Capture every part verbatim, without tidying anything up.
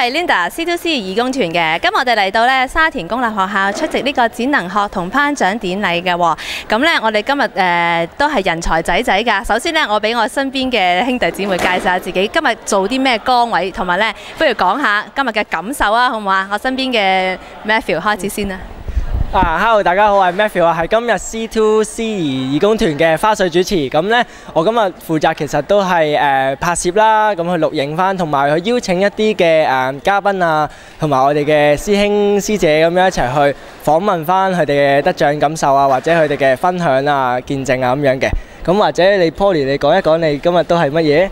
係 Linda C two C 義工團嘅。今日我哋嚟到咧沙田公立學校出席呢個展能學同頒獎典禮嘅喎。咁咧，我哋今日誒、呃、都係人才仔仔㗎。首先咧，我俾我身邊嘅兄弟姊妹介紹下自己，今日做啲咩崗位，同埋咧，不如講下今日嘅感受啊，好唔好啊？我身邊嘅 Matthew 開始先啦。 啊 ，Hello， 大家好，我係 Matthew 啊，係今日 C two C 義工團嘅花絮主持。咁呢，我今日負責其實都係誒、呃、拍攝啦，咁去錄影翻，同埋去邀請一啲嘅誒嘉賓啊，同埋我哋嘅師兄師姐咁樣一齊去訪問翻佢哋嘅得獎感受啊，或者佢哋嘅分享啊、見證啊咁樣嘅。咁或者你 Polly 你講一講你今日都係乜嘢？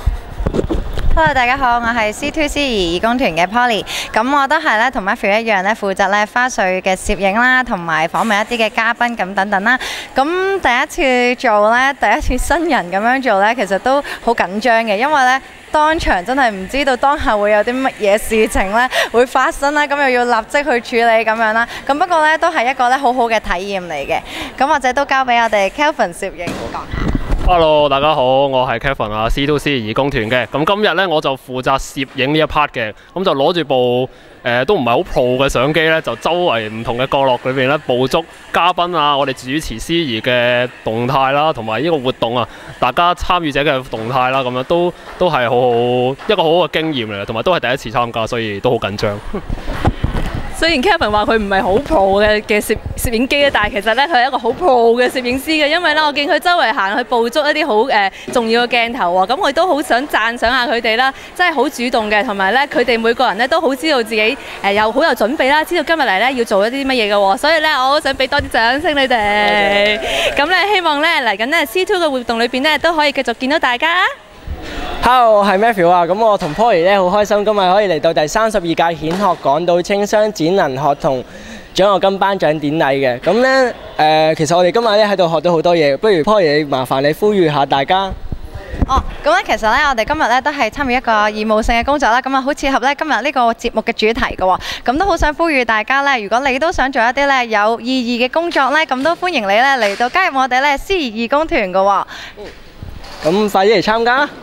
Hello， 大家好，我係 C two C 義工團嘅 Polly。咁我都係咧同 Matthew 一樣咧，負責咧花絮嘅攝影啦，同埋訪問一啲嘅嘉賓咁等等啦。咁第一次做咧，第一次新人咁樣做咧，其實都好緊張嘅，因為咧當場真係唔知道當下會有啲乜嘢事情咧會發生啦，咁又要立即去處理咁樣啦。咁不過咧都係一個咧好好嘅體驗嚟嘅。咁或者都交俾我哋 Kelvin 攝影講下。 Hello， 大家好，我係 Kevin 啊 ，C two C 義工團嘅。咁今日咧我就負責攝影呢一 part 嘅，咁就攞住部誒、呃、都唔係好 pro 嘅相機咧，就周圍唔同嘅角落裏邊咧捕捉嘉賓啊，我哋主持司儀嘅動態啦，同埋呢個活動啊，大家參與者嘅動態啦，咁樣都都係好好一個好好嘅經驗嚟嘅，同埋都係第一次參加，所以都好緊張。 雖然 Kevin 話佢唔係好 pro 嘅嘅攝攝影機咧，但係其實咧佢係一個好 pro 嘅攝影師嘅，因為咧我見佢周圍行去捕捉一啲好誒重要嘅鏡頭喎，咁我都好想讚賞下佢哋啦，真係好主動嘅，同埋咧佢哋每個人咧都好知道自己誒又好有準備啦，知道今日嚟咧要做一啲乜嘢嘅喎，所以咧我好想俾多啲掌聲你哋。咁咧希望咧嚟緊咧 C two 嘅活動裏邊咧都可以繼續見到大家。 Hello， 我係 Matthew 啊，咁我同 Polly 咧好開心，今日可以嚟到第三十二屆顯學港島青商展能學同獎學金頒獎典禮嘅。咁咧誒，其實我哋今日咧喺度學到好多嘢，不如 Polly 你麻煩你呼籲下大家。 哦，咁咧其實咧，我哋今日咧都係參與一個義務性嘅工作啦，咁啊好切合咧今日呢個節目嘅主題嘅喎，咁都好想呼籲大家咧，如果你都想做一啲咧有意義嘅工作咧，咁都歡迎你咧嚟到加入我哋咧司儀義工團嘅喎。 咁快啲嚟參加！